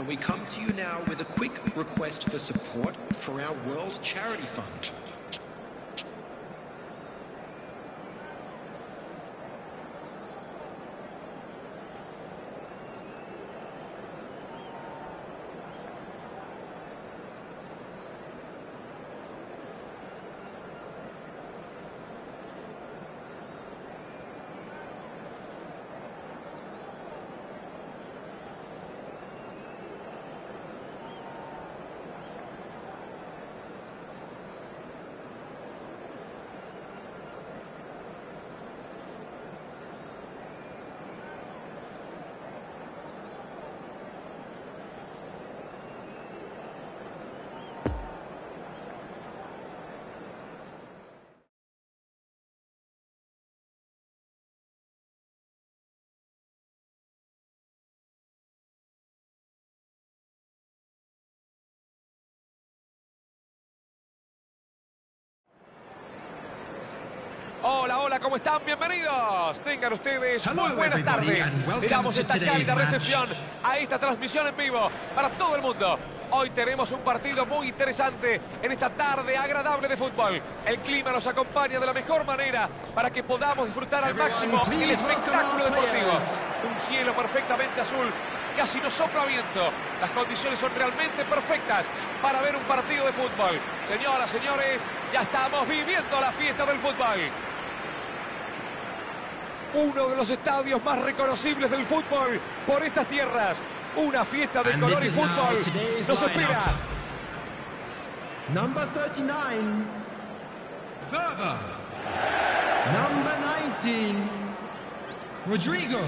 we come to you now with a quick request for support for our World Charity Fund. Hola, hola, ¿cómo están? Bienvenidos. Tengan ustedes muy buenas tardes. Le damos esta cálida recepción a esta transmisión en vivo para todo el mundo. Hoy tenemos un partido muy interesante en esta tarde agradable de fútbol. El clima nos acompaña de la mejor manera para que podamos disfrutar al máximo el espectáculo deportivo. Un cielo perfectamente azul, casi no sopla viento. Las condiciones son realmente perfectas para ver un partido de fútbol. Señoras, señores, ya estamos viviendo la fiesta del fútbol. Uno de los estadios más reconocibles del fútbol por estas tierras. Una fiesta de color y fútbol nos espera. Number 39, Verba. Number 19, Rodrigo.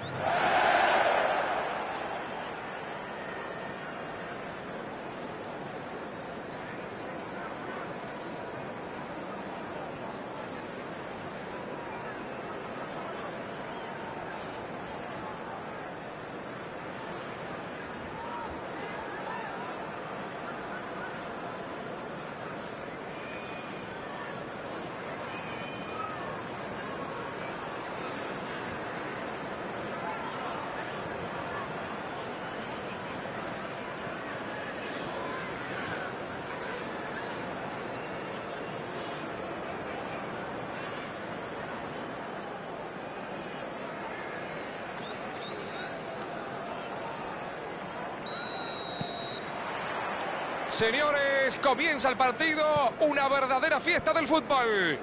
Señores, comienza el partido, una verdadera fiesta del fútbol.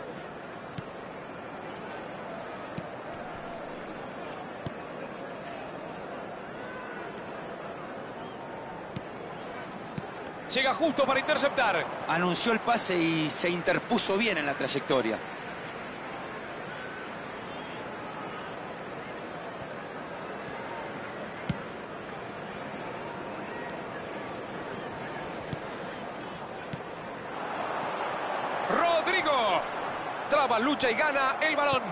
Llega justo para interceptar. Anunció el pase y se interpuso bien en la trayectoria. Rodrigo. Traba, lucha y gana el balón.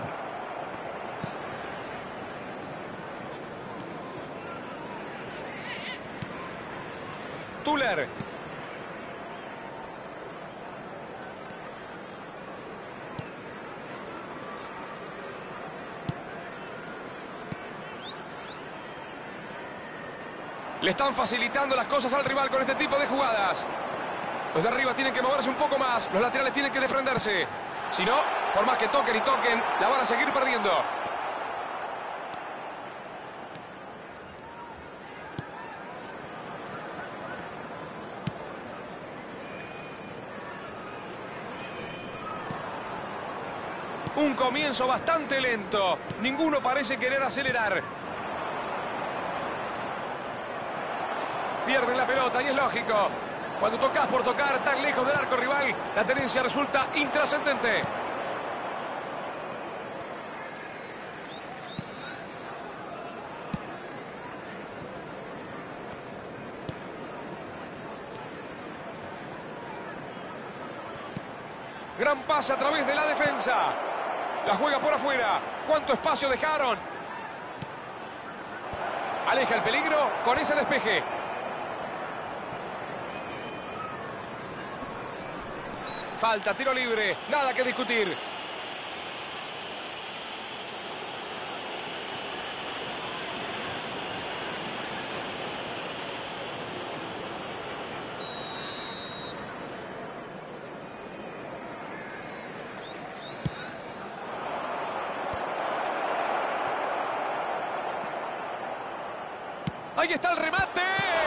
Tuller. Le están facilitando las cosas al rival con este tipo de jugadas. Los de arriba tienen que moverse un poco más. Los laterales tienen que defenderse. Si no, por más que toquen y toquen, la van a seguir perdiendo. Un comienzo bastante lento. Ninguno parece querer acelerar. Pierden la pelota y es lógico. Cuando tocas por tocar tan lejos del arco rival, la tenencia resulta intrascendente. Gran pase a través de la defensa. La juega por afuera. ¿Cuánto espacio dejaron? Aleja el peligro con ese despeje. Falta, tiro libre, nada que discutir. ¡Ahí está el remate!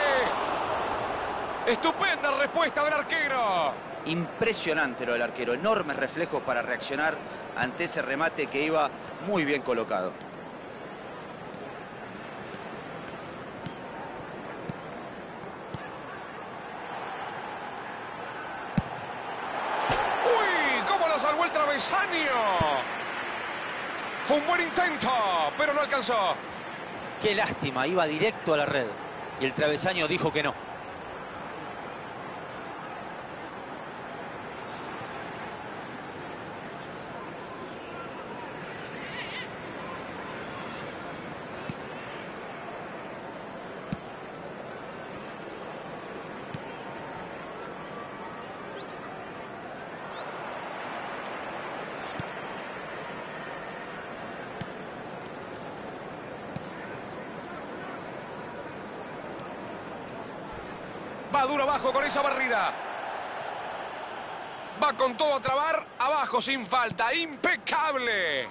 Estupenda respuesta del arquero. Impresionante lo del arquero. Enormes reflejos para reaccionar ante ese remate que iba muy bien colocado. ¡Uy! ¡Cómo lo salvó el travesaño! Fue un buen intento, pero no alcanzó. Qué lástima, iba directo a la red. Y el travesaño dijo que no. Va duro abajo con esa barrida. Va con todo a trabar. Abajo sin falta. ¡Impecable!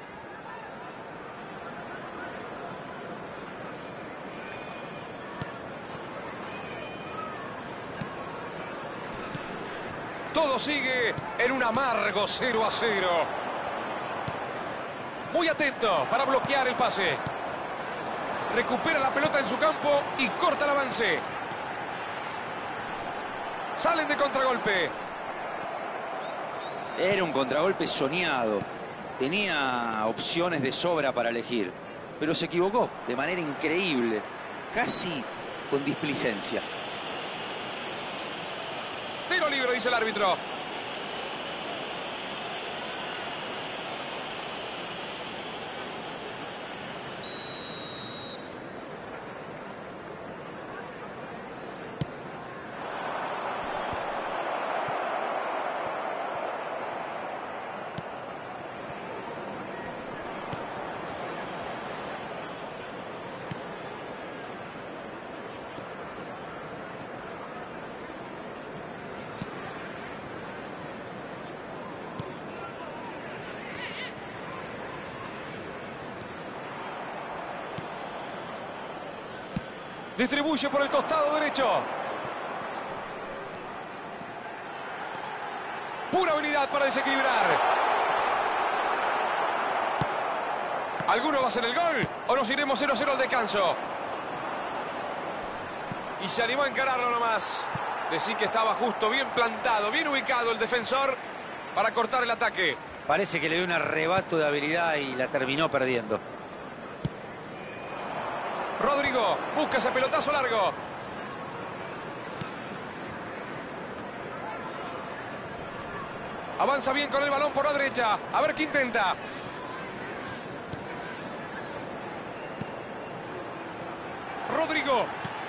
Todo sigue en un amargo 0-0. Muy atento para bloquear el pase. Recupera la pelota en su campo y corta el avance. Salen de contragolpe. Era un contragolpe soñado. Tenía opciones de sobra para elegir. Pero se equivocó de manera increíble. Casi con displicencia. Tiro libre, dice el árbitro. Distribuye por el costado derecho. Pura habilidad para desequilibrar. ¿Alguno va a hacer el gol? ¿O nos iremos 0-0 al descanso? Y se animó a encararlo nomás. Decí que estaba justo, bien plantado, bien ubicado el defensor para cortar el ataque. Parece que le dio un arrebato de habilidad y la terminó perdiendo. Rodrigo busca ese pelotazo largo. Avanza bien con el balón por la derecha. A ver qué intenta. Rodrigo.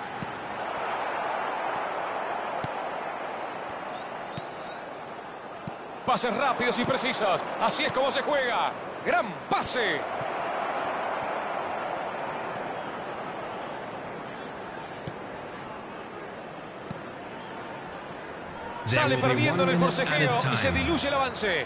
Pases rápidos y precisos. Así es como se juega. Gran pase. Sale perdiendo en el forcejeo y se diluye el avance.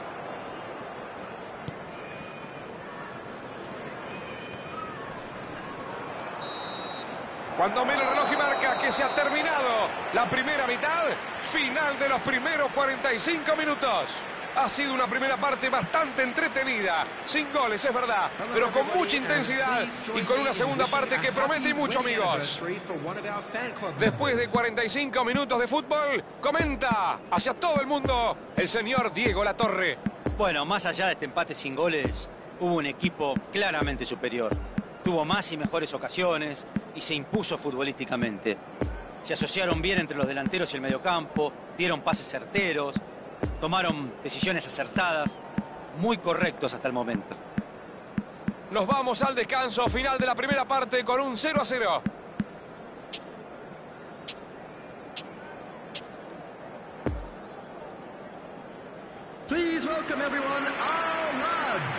Cuando mira el reloj y marca que se ha terminado la primera mitad, final de los primeros 45 minutos. Ha sido una primera parte bastante entretenida, sin goles, es verdad, pero con mucha intensidad y con una segunda parte que promete mucho, amigos. Después de 45 minutos de fútbol, comenta hacia todo el mundo el señor Diego Latorre. Bueno, más allá de este empate sin goles, hubo un equipo claramente superior. Tuvo más y mejores ocasiones y se impuso futbolísticamente. Se asociaron bien entre los delanteros y el mediocampo, dieron pases certeros, tomaron decisiones acertadas, muy correctos hasta el momento. Nos vamos al descanso final de la primera parte con un 0-0. Please welcome everyone, our lads.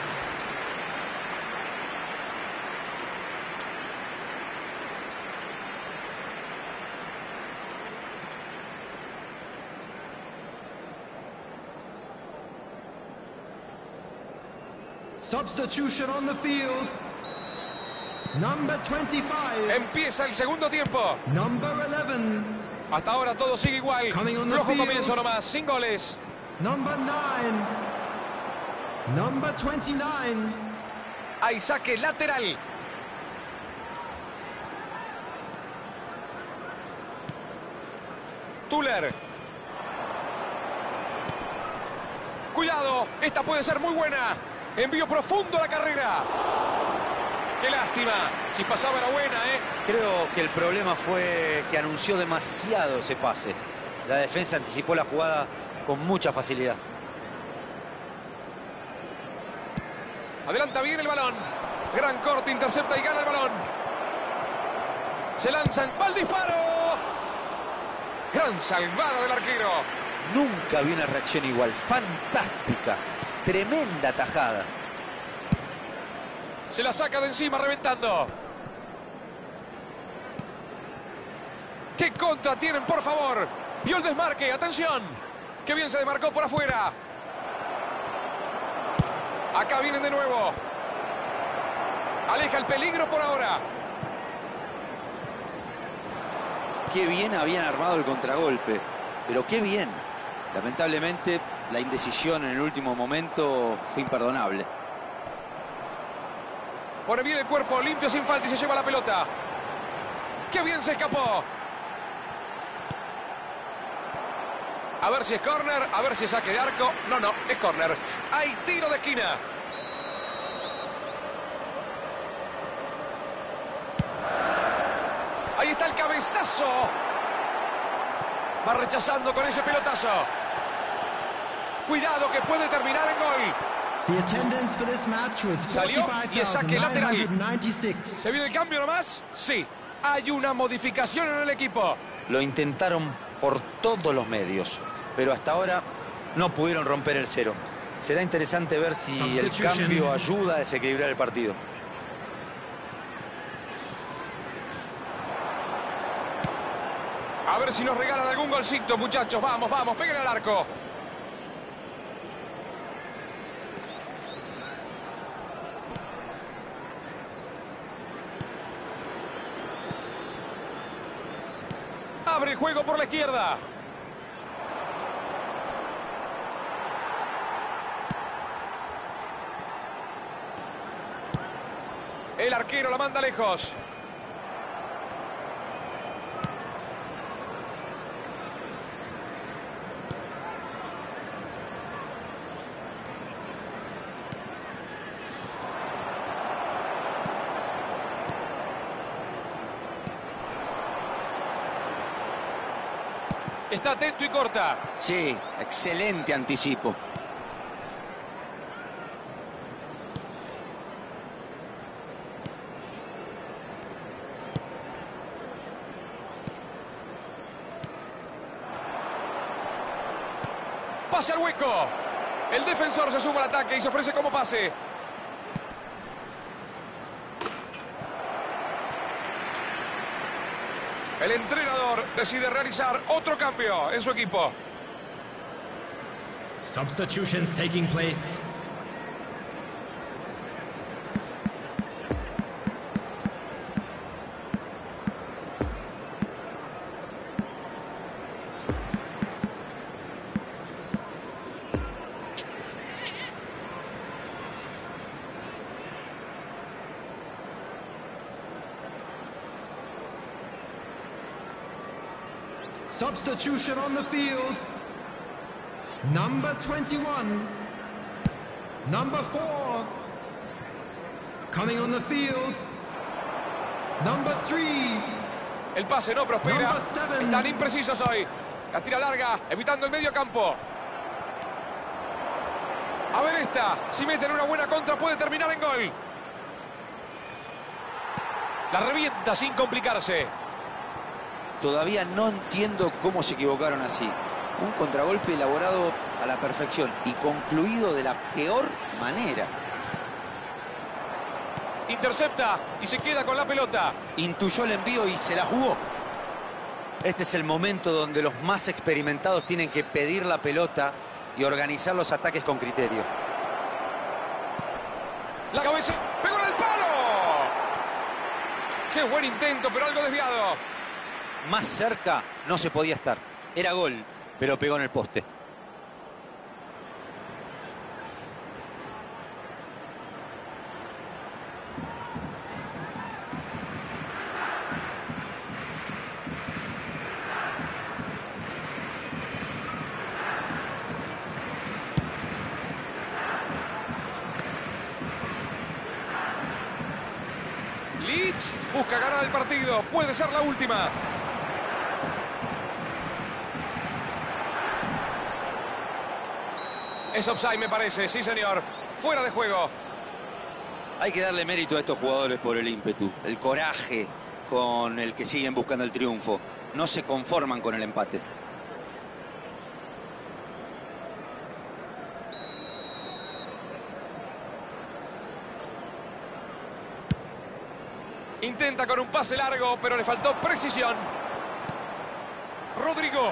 Substitution on the field. Number 25. Empieza el segundo tiempo. Number 11. Hasta ahora todo sigue igual. Coming on the Flojo field. comienzo nomás, sin goles. Number 9. Number 29. Hay saque lateral. Tuller. Cuidado, esta puede ser muy buena. Envío profundo a la carrera. Qué lástima. Si pasaba era buena, ¿eh? Creo que el problema fue que anunció demasiado ese pase. La defensa anticipó la jugada con mucha facilidad. Adelanta bien el balón. Gran corte, intercepta y gana el balón. Se lanzan. ¡Va el disparo! Gran salvada del arquero. Nunca vi una reacción igual. Fantástica. Tremenda tajada. Se la saca de encima reventando. ¡Qué contra tienen, por favor! Vio el desmarque, atención. ¡Qué bien se desmarcó por afuera! Acá vienen de nuevo. Aleja el peligro por ahora. Qué bien habían armado el contragolpe. Pero qué bien. Lamentablemente, la indecisión en el último momento fue imperdonable. Pone bien el cuerpo, limpio sin falta y se lleva la pelota. ¡Qué bien se escapó! A ver si es córner, a ver si es saque de arco. No, no, es córner. Hay tiro de esquina. Ahí está el cabezazo. Va rechazando con ese pelotazo. Cuidado que puede terminar en gol. The attendance for this match was Salió y es saque lateral. 45,996. ¿Se viene el cambio nomás? Sí. Hay una modificación en el equipo. Lo intentaron por todos los medios, pero hasta ahora no pudieron romper el cero. Será interesante ver si el cambio ayuda a desequilibrar el partido. A ver si nos regalan algún golcito, muchachos. Vamos, vamos, peguen al arco. Abre el juego por la izquierda. El arquero la manda lejos. Está atento y corta. Sí, excelente anticipo. Pase al hueco. El defensor se suma al ataque y se ofrece como pase. El entrenador decide realizar otro cambio en su equipo. Substitutions taking place. Substitution on the field. Number 21. Number 4. Coming on the field. Number 3. El pase no prospera. Number 7. Están imprecisos hoy. La tira larga, evitando el medio campo. A ver esta. Si meten una buena contra puede terminar en gol. La revienta sin complicarse. Todavía no entiendo cómo se equivocaron así. Un contragolpe elaborado a la perfección y concluido de la peor manera. Intercepta y se queda con la pelota. Intuyó el envío y se la jugó. Este es el momento donde los más experimentados tienen que pedir la pelota y organizar los ataques con criterio. La cabeza pegó en el palo. Qué buen intento, pero algo desviado. Más cerca no se podía estar. Era gol, pero pegó en el poste. Leeds busca ganar el partido. Puede ser la última. Es offside, me parece. Sí, señor. Fuera de juego. Hay que darle mérito a estos jugadores por el ímpetu, el coraje con el que siguen buscando el triunfo. No se conforman con el empate. Intenta con un pase largo, pero le faltó precisión. Rodrigo.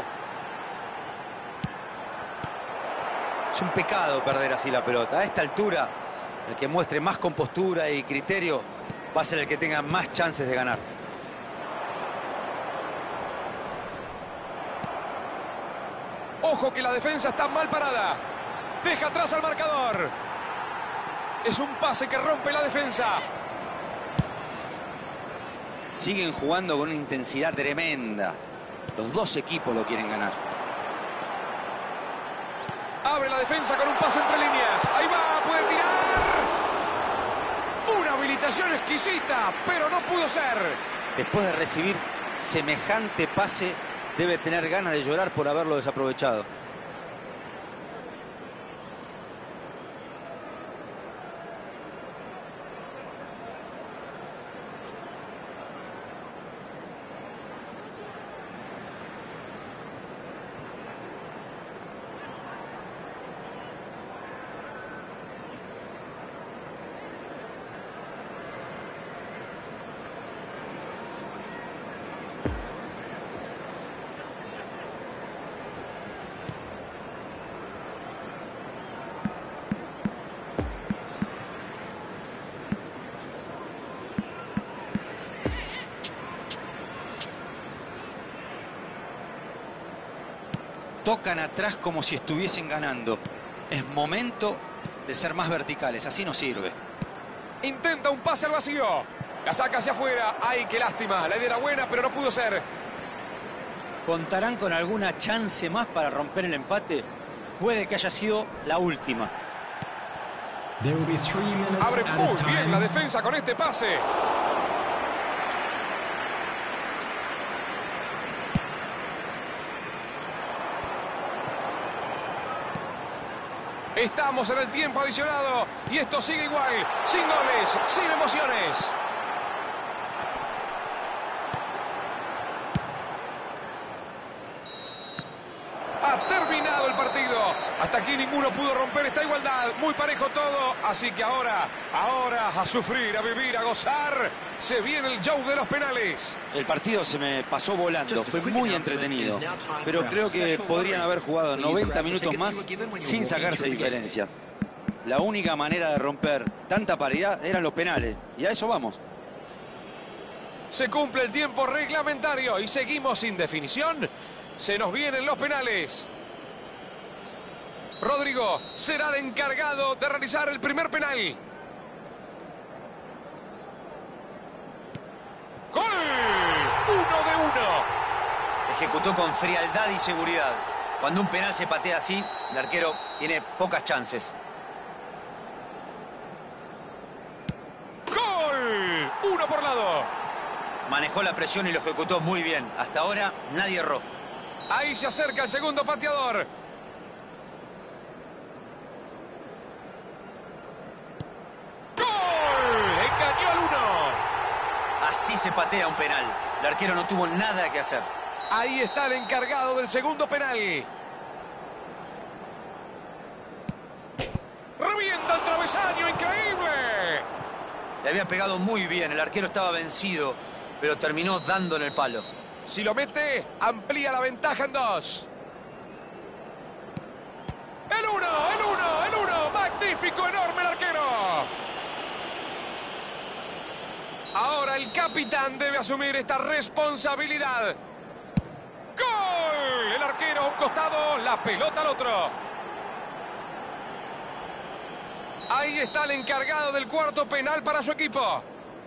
Es un pecado perder así la pelota. A esta altura, el que muestre más compostura y criterio va a ser el que tenga más chances de ganar. Ojo que la defensa está mal parada. Deja atrás al marcador. Es un pase que rompe la defensa. Siguen jugando con una intensidad tremenda. Los dos equipos lo quieren ganar. Abre la defensa con un pase entre líneas. Ahí va, puede tirar. Una habilitación exquisita, pero no pudo ser. Después de recibir semejante pase, debe tener ganas de llorar por haberlo desaprovechado. Tocan atrás como si estuviesen ganando. Es momento de ser más verticales, así no sirve. Intenta un pase al vacío. La saca hacia afuera. ¡Ay, qué lástima! La idea era buena, pero no pudo ser. ¿Contarán con alguna chance más para romper el empate? Puede que haya sido la última. Abre muy bien la defensa con este pase. Estamos en el tiempo adicionado y esto sigue igual, sin goles, sin emociones. Ha terminado el partido. Hasta aquí ninguno pudo romper esta igualdad. Muy parejo todo. Así que ahora a sufrir, a vivir, a gozar. Se viene el show de los penales. El partido se me pasó volando. Fue muy entretenido. Pero creo que podrían haber jugado 90 minutos más sin sacarse diferencia. La única manera de romper tanta paridad eran los penales. Y a eso vamos. Se cumple el tiempo reglamentario y seguimos sin definición. Se nos vienen los penales. Rodrigo será el encargado de realizar el primer penal. ¡Gol! 1-1. Ejecutó con frialdad y seguridad. Cuando un penal se patea así, el arquero tiene pocas chances. ¡Gol! 1 por lado. Manejó la presión y lo ejecutó muy bien. Hasta ahora nadie erró. Ahí se acerca el segundo pateador. ¡Gol! Engañó al 1. Así se patea un penal. El arquero no tuvo nada que hacer. Ahí está el encargado del segundo penal. ¡Revienta el travesaño! ¡Increíble! Le había pegado muy bien. El arquero estaba vencido, pero terminó dando en el palo. Si lo mete, amplía la ventaja en 2. ¡El 1! ¡El 1! ¡El 1! ¡Magnífico! ¡Enorme el arquero! Ahora el capitán debe asumir esta responsabilidad. ¡Gol! El arquero a un costado, la pelota al otro. Ahí está el encargado del cuarto penal para su equipo.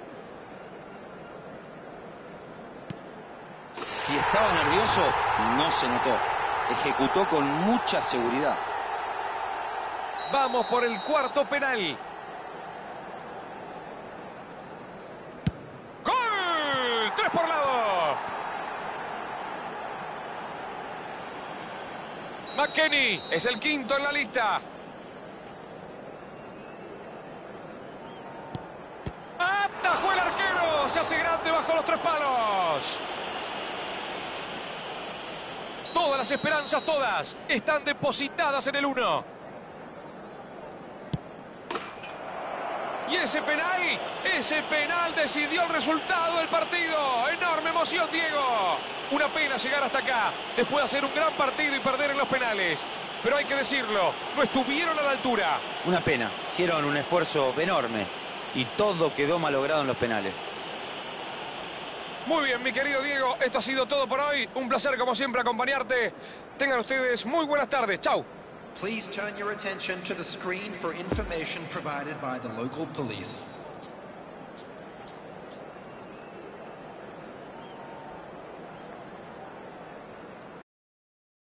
Si estaba nervioso, no se notó. Ejecutó con mucha seguridad. Vamos por el cuarto penal. ¡Gol! 3 por lado. McKennie es el quinto en la lista. ¡Atajó el arquero! Se hace grande bajo los 3 palos. Todas las esperanzas, todas, están depositadas en el 1. Y ese penal decidió el resultado del partido. Enorme emoción, Diego. Una pena llegar hasta acá, después de hacer un gran partido y perder en los penales. Pero hay que decirlo, no estuvieron a la altura. Una pena, hicieron un esfuerzo enorme y todo quedó malogrado en los penales. Muy bien, mi querido Diego, esto ha sido todo por hoy. Un placer, como siempre, acompañarte. Tengan ustedes muy buenas tardes. Chau. Please turn your attention to the screen for information provided by the local police.